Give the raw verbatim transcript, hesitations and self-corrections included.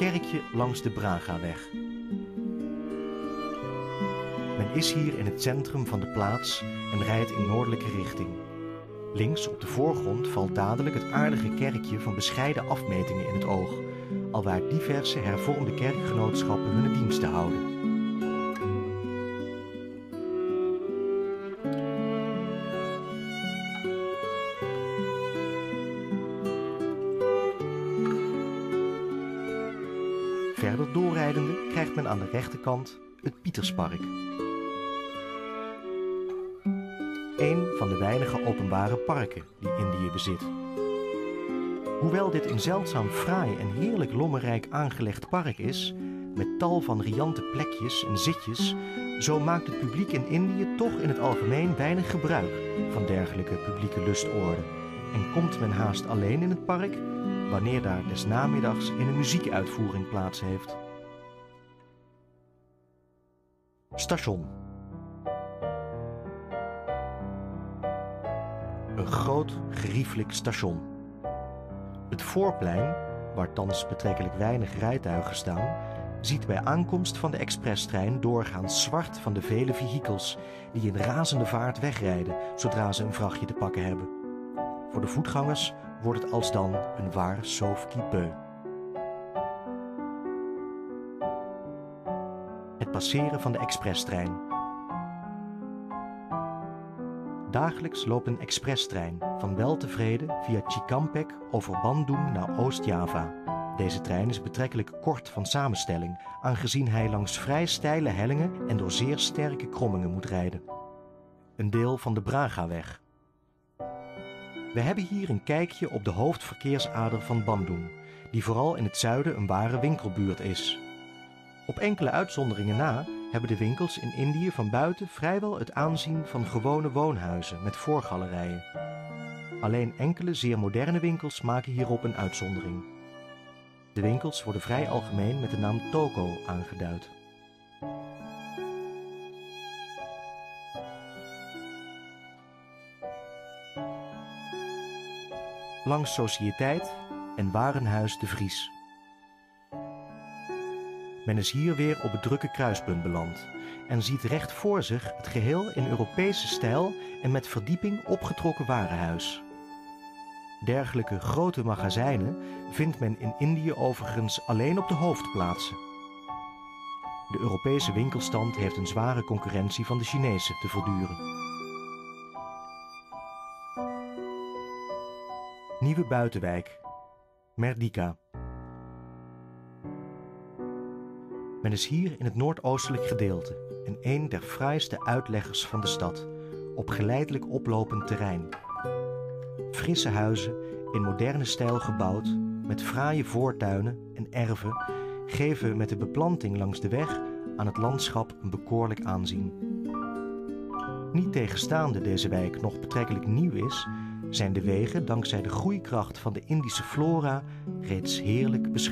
kerkje langs de Bragaweg. Men is hier in het centrum van de plaats en rijdt in noordelijke richting. Links op de voorgrond valt dadelijk het aardige kerkje van bescheiden afmetingen in het oog, alwaar diverse hervormde kerkgenootschappen hun diensten houden. Verder doorrijdende krijgt men aan de rechterkant het Pieterspark. Een van de weinige openbare parken die Indië bezit. Hoewel dit een zeldzaam fraai en heerlijk lommerrijk aangelegd park is, met tal van riante plekjes en zitjes, zo maakt het publiek in Indië toch in het algemeen weinig gebruik van dergelijke publieke lustoorden en komt men haast alleen in het park wanneer daar des namiddags in een muziekuitvoering plaats heeft. Station. Een groot, geriefelijk station. Het voorplein, waar thans betrekkelijk weinig rijtuigen staan, ziet bij aankomst van de expresstrein doorgaans zwart van de vele vehikels die in razende vaart wegrijden zodra ze een vrachtje te pakken hebben. Voor de voetgangers wordt het alsdan een waar sauve-qui-peut. Het passeren van de expresstrein. Dagelijks loopt een expresstrein van Weltevreden via Cikampek over Bandung naar Oost-Java. Deze trein is betrekkelijk kort van samenstelling, aangezien hij langs vrij steile hellingen en door zeer sterke krommingen moet rijden. Een deel van de Bragaweg. We hebben hier een kijkje op de hoofdverkeersader van Bandung, die vooral in het zuiden een ware winkelbuurt is. Op enkele uitzonderingen na hebben de winkels in Indië van buiten vrijwel het aanzien van gewone woonhuizen met voorgalerijen. Alleen enkele zeer moderne winkels maken hierop een uitzondering. De winkels worden vrij algemeen met de naam toko aangeduid. Langs Sociëteit en Warenhuis de Vries. Men is hier weer op het drukke kruispunt beland en ziet recht voor zich het geheel in Europese stijl en met verdieping opgetrokken warenhuis. Dergelijke grote magazijnen vindt men in Indië overigens alleen op de hoofdplaatsen. De Europese winkelstand heeft een zware concurrentie van de Chinese te verduren. Nieuwe buitenwijk, Merdika. Men is hier in het noordoostelijk gedeelte en een der fraaiste uitleggers van de stad, op geleidelijk oplopend terrein. Frisse huizen, in moderne stijl gebouwd, met fraaie voortuinen en erven, geven met de beplanting langs de weg aan het landschap een bekoorlijk aanzien. Niet tegenstaande deze wijk nog betrekkelijk nieuw is, zijn de wegen dankzij de groeikracht van de Indische flora reeds heerlijk beschermd.